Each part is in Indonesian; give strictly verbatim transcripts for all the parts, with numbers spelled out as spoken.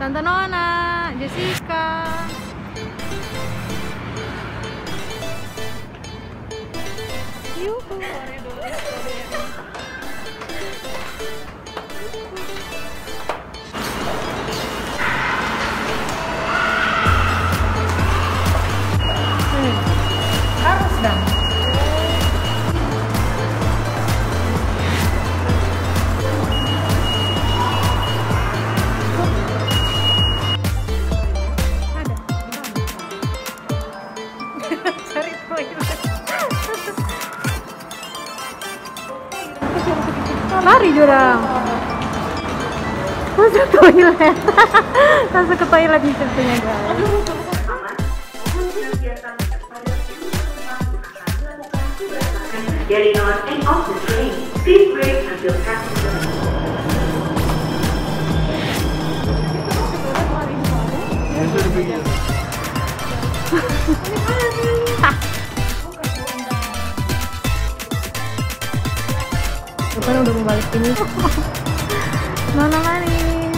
Tante Nona, Jessica. Yuhu. Hmm. Harus dong. Lari jurang, masuk toilet, masuk ke toilet nih ceritanya guys. Getting on and off the train. Please wait until passenger. Bukan udah mau balik ini. Nona manis.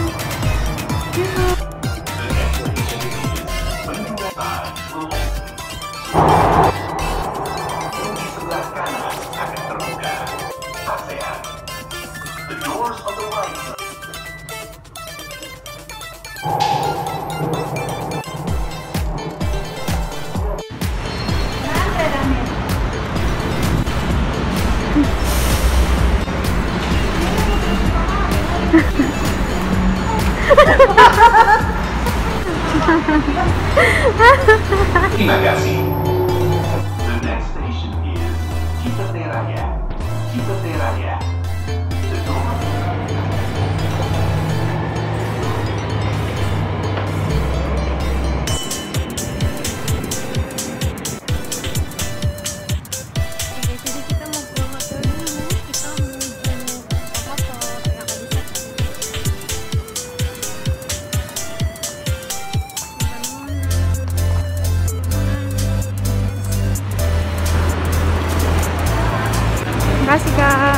Terima kasih. The next station is Cipete Raya. Cipete Raya. The door. Oke, jadi kita mau ke hotel dulu. Kita mau jenguk foto yang gak bisa. Makasih kak.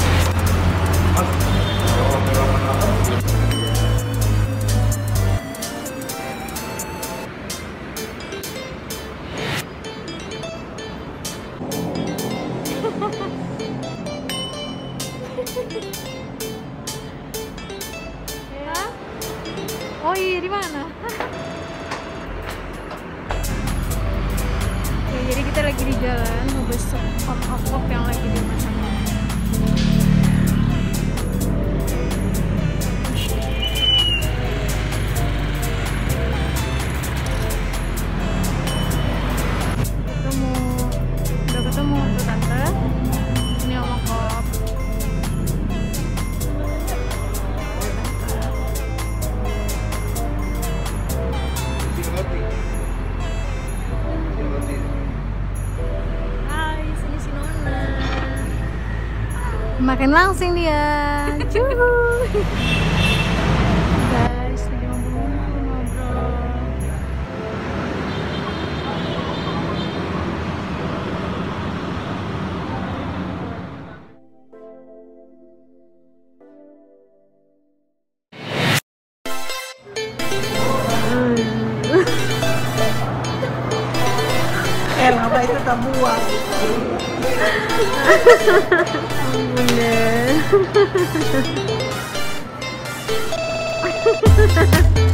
Ya? Oh iya, di mana? Ya, jadi kita lagi di jalan mau besok pop-up yang lagi dimasang. Ketemu, udah ketemu tuh tante. Ini sama kop. Hai, sini si Nona. Makin langsing dia. Cuy. Guys, lagi ngobrol-ngobrol. Eh, apa itu tak buang? Bunda.